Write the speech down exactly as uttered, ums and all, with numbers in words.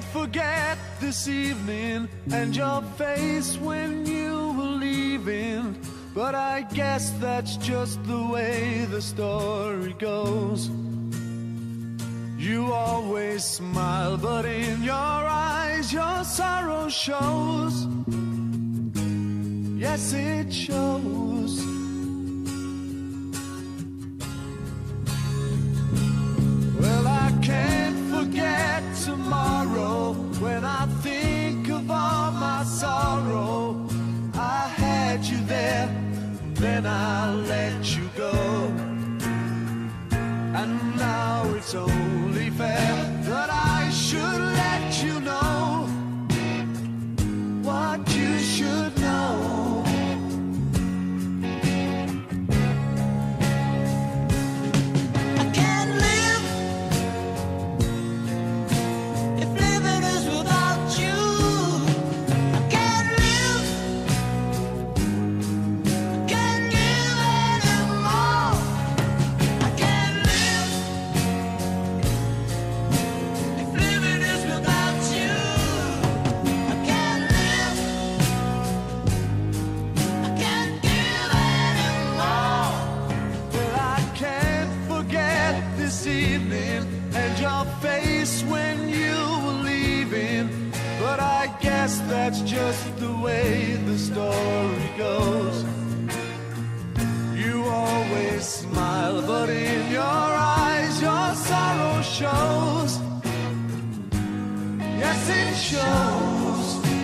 forget this evening and your face when you were leaving, but I guess that's just the way the story goes. You always smile, but in your eyes your sorrow shows. Yes, it shows. Well, I can't forget tomorrow when I think of all my sorrow. I had you there, then I let you go. And now it's only fair that I should let you know what you should know. I can't live if living is without you. I can't live, I can't give anymore. I can't live if living is without you. I can't live, I can't give anymore. Well, I can't forget this evening and your face when you were leaving, but I guess that's just the way the story goes. You always smile, but in your eyes your sorrow shows. Yes, it shows.